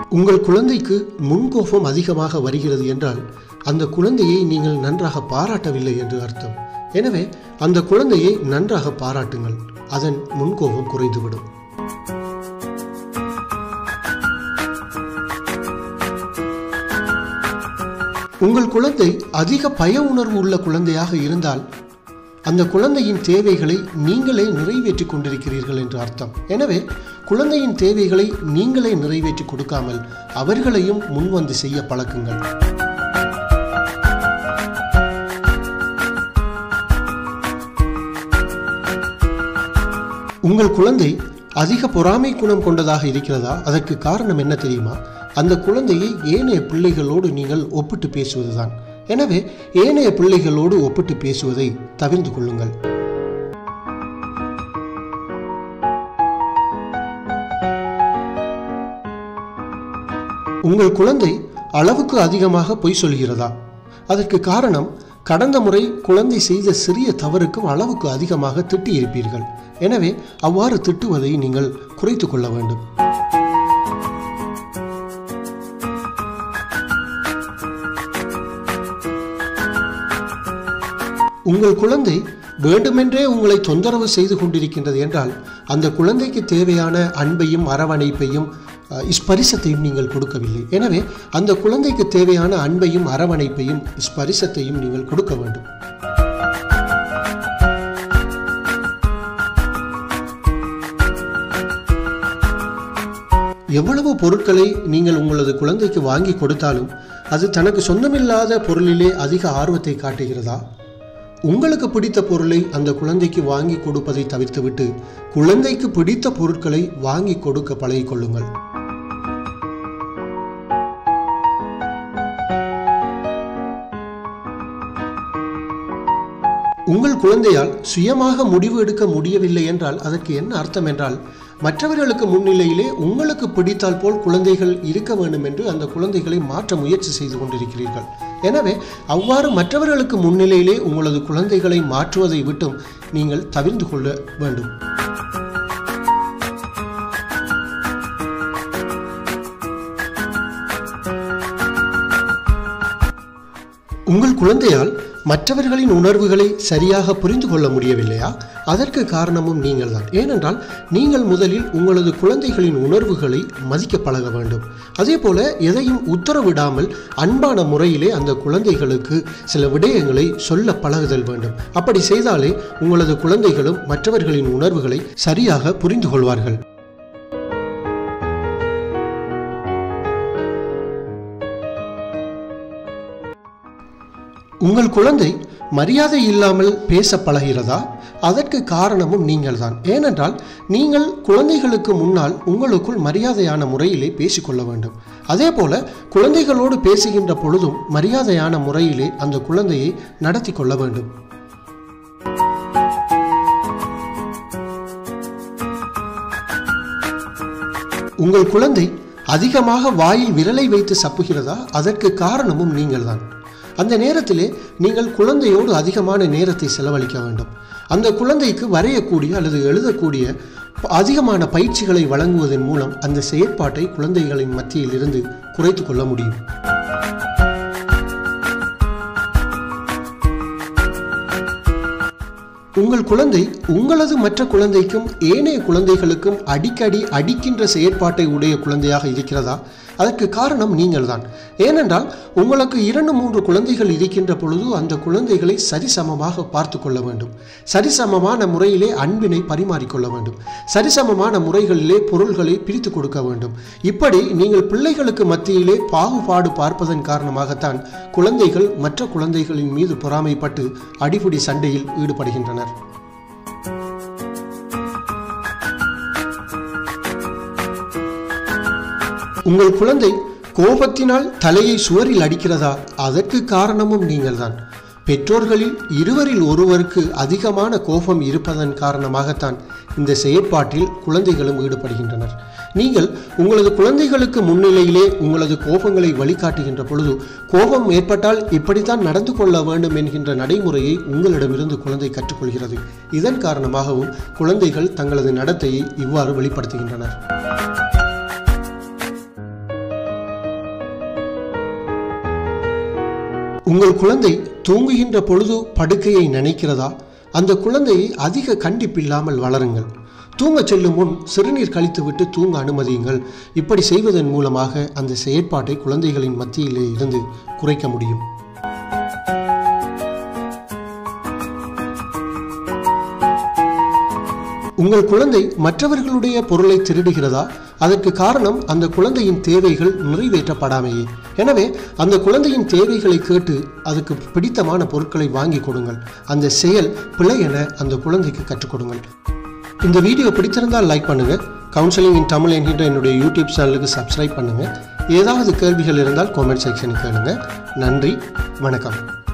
உங்கள் குழந்தைக்கு முன்கோபம் அதிகமாக வருகிறது என்றால் அந்த குழந்தையை நீங்கள் நன்றாக பாராட்டவில்லை என்று அர்த்தம். எனவே அந்த குழந்தையை நன்றாக பாராட்டுங்கள், அதன் முன்கோபம் குறைந்துவிடும். உங்கள் குழந்தை அதிக பய உணர்வு உள்ள குழந்தையாக இருந்தால் அந்த குழந்தையின் தேவைகளை நீங்களே நிறைவேற்றி கொண்டிருக்கிறீர்கள் என்று அர்த்தம். எனவே குழந்தையின் தேவைகளை நீங்களே நிறைவேற்றி கொடுக்காமல் அவர்களையும் முன்வந்து செய்ய பழக்குங்கள். உங்கள் குழந்தை அதிக பொறாமை குணம் கொண்டதாக இருக்கிறதா? அதற்கு காரணம் என்ன தெரியுமா? அந்த குழந்தையை ஏனைய பிள்ளைகளோடு நீங்கள் ஒப்பிட்டு பேசுவதுதான். எனவே ஏனைய பிள்ளைகளோடு ஒப்பிட்டு பேசுவதை தவிர்த்து கொள்ளுங்கள். உங்கள் குழந்தை அளவுக்கு அதிகமாக பொய் சொல்கிறதா? அதற்கு காரணம், கடந்த முறை குழந்தை செய்த சிறிய தவறுக்கும் அளவுக்கு அதிகமாக திட்டியிருப்பீர்கள். எனவே அவ்வாறு திட்டுவதை நீங்கள் குறைத்து கொள்ள வேண்டும். உங்கள் குழந்தை வேண்டுமென்றே உங்களை தொந்தரவு செய்து கொண்டிருக்கின்றது என்றால் அந்த குழந்தைக்கு தேவையான அன்பையும் அரவணைப்பையும் ஸ்பரிசத்தையும் நீங்கள் கொடுக்கவில்லை. எனவே அந்த குழந்தைக்கு தேவையான அன்பையும் அரவணைப்பையும் ஸ்பரிசத்தையும் நீங்கள் கொடுக்க வேண்டும். எவ்வளவு பொருட்களை நீங்கள் உங்களது குழந்தைக்கு வாங்கி கொடுத்தாலும் அது தனக்கு சொந்தமில்லாத பொருளிலே அதிக ஆர்வத்தை காட்டுகிறதா? உங்களுக்கு பிடித்த பொருளை அந்த குழந்தைக்கு வாங்கி கொடுப்பதை தவிர்த்துவிட்டு குழந்தைக்கு பிடித்த பொருட்களை வாங்கி கொடுக்க பழகிக்கொள்ளுங்கள். உங்கள் குழந்தையால் சுயமாக முடிவு எடுக்க முடியவில்லை என்றால் அதற்கு என்ன அர்த்தம் என்றால், மற்றவர்களுக்கு முன்னிலையிலே உங்களுக்கு பிடித்தால் போல் குழந்தைகள் இருக்க வேண்டும் என்று அந்த குழந்தைகளை மாற்ற முயற்சி செய்து கொண்டிருக்கிறீர்கள். எனவே அவ்வாறு மற்றவர்களுக்கு முன்னிலையிலே உங்களது குழந்தைகளை மாற்றுவதை விட்டும் நீங்கள் தவிர்த்து கொள்ள வேண்டும். உங்கள் குழந்தையால் மற்றவர்களின் உணர்வுகளை சரியாக புரிந்து கொள்ள முடியவில்லையா? அதற்கு காரணமும் நீங்கள் தான். ஏனென்றால் நீங்கள் முதலில் உங்களது குழந்தைகளின் உணர்வுகளை மதிக்க பழக வேண்டும். அதே போல எதையும் உத்தரவிடாமல் அன்பான முறையிலே அந்த குழந்தைகளுக்கு சில விடயங்களை சொல்ல பழகுதல் வேண்டும். அப்படி செய்தாலே உங்களது குழந்தைகளும் மற்றவர்களின் உணர்வுகளை சரியாக புரிந்து கொள்வார்கள். உங்கள் குழந்தை மரியாதை இல்லாமல் பேச பழகிறதா? அதற்கு காரணமும் நீங்கள் தான். ஏனென்றால் நீங்கள் குழந்தைகளுக்கு முன்னால் உங்களுக்குள் மரியாதையான முறையிலே பேசிக்கொள்ள வேண்டும். அதே போல குழந்தைகளோடு பேசுகின்ற பொழுதும் மரியாதையான முறையிலே அந்த குழந்தையை நடத்தி கொள்ள வேண்டும். உங்கள் குழந்தை அதிகமாக வாயில் விரலை வைத்து சப்புகிறதா? அதற்கு காரணமும் நீங்கள் தான். அந்த நேரத்திலே நீங்கள் குழந்தையோடு அதிகமான நேரத்தை செலவழிக்க வேண்டும். அந்த குழந்தைக்கு வரையக்கூடிய அல்லது எழுதக்கூடிய அதிகமான பயிற்சிகளை வழங்குவதன் மூலம் அந்த செயற்பாட்டை குழந்தைகளின் மத்தியில் இருந்து குறைத்து கொள்ள முடியும். உங்கள் குழந்தை உங்களது மற்ற குழந்தைக்கும் ஏனைய குழந்தைகளுக்கும் அடிக்கடி அடிக்கின்ற செயற்பாட்டை உடைய குழந்தையாக இருக்கிறதா? அதற்கு காரணம் நீங்கள் தான். ஏனென்றால் உங்களுக்கு 2-3 குழந்தைகள் இருக்கின்ற பொழுது அந்த குழந்தைகளை சரிசமமாக பார்த்து கொள்ள வேண்டும். சரிசமமான முறையிலே அன்பினை பரிமாறிக்கொள்ள வேண்டும். சரிசமமான முறைகளிலே பொருள்களை பிரித்து கொடுக்க வேண்டும். இப்படி நீங்கள் பிள்ளைகளுக்கு மத்தியிலே பாகுபாடு பார்ப்பதன் காரணமாகத்தான் குழந்தைகள் மற்ற குழந்தைகளின் மீது பொறாமைப்பட்டு அடிபிடி சண்டையில் ஈடுபடுகின்றனர். உங்கள் குழந்தை கோபத்தினால் தலையை சுவரில் அடிக்கிறதா? அதற்கு காரணமும் நீங்கள் தான். பெற்றோர்களில் இருவரில் ஒருவருக்கு அதிகமான கோபம் இருப்பதன் காரணமாகத்தான் இந்த செயற்பாட்டில் குழந்தைகளும் ஈடுபடுகின்றனர். நீங்கள் உங்களது குழந்தைகளுக்கு முன்னிலையிலே உங்களது கோபங்களை வழிகாட்டுகின்ற பொழுது கோபம் ஏற்பட்டால் இப்படித்தான் நடந்து கொள்ள வேண்டும் என்கின்ற நடைமுறையை உங்களிடமிருந்து குழந்தை கற்றுக்கொள்கிறது. இதன் காரணமாகவும் குழந்தைகள் தங்களது நடத்தையை இவ்வாறு வெளிப்படுத்துகின்றனர். உங்கள் குழந்தை தூங்குகின்ற பொழுது படுக்கையை நினைக்கிறதா? அந்த குழந்தையை அதிக கண்டிப்பில்லாமல் வளருங்கள். தூங்க செல்லும் முன் சிறுநீர் கழித்துவிட்டு தூங்க அனுமதியுங்கள். இப்படி செய்வதன் மூலமாக அந்த செயற்பாட்டை குழந்தைகளின் மத்தியிலே இருந்து குறைக்க முடியும். உங்கள் குழந்தை மற்றவர்களுடைய பொருளை திருடுகிறதா? அதற்கு காரணம் அந்த குழந்தையின் தேவைகள் நிறைவேற்றப்படாமையே. எனவே அந்த குழந்தையின் தேவைகளை கேட்டு அதுக்கு பிடித்தமான பொருட்களை வாங்கி கொடுங்கள். அந்த செயல் பிழை என அந்த குழந்தைக்கு கற்றுக் கொடுங்கள். இந்த வீடியோ பிடித்திருந்தால் லைக் பண்ணுங்க. கவுன்சிலிங் இன் தமிழ் என்கின்ற என்னுடைய யூடியூப் சேனலுக்கு சப்ஸ்கிரைப் பண்ணுங்க. ஏதாவது கேள்விகள் இருந்தால் காமெண்ட் செக்ஷனுக்கு கேளுங்க. நன்றி, வணக்கம்.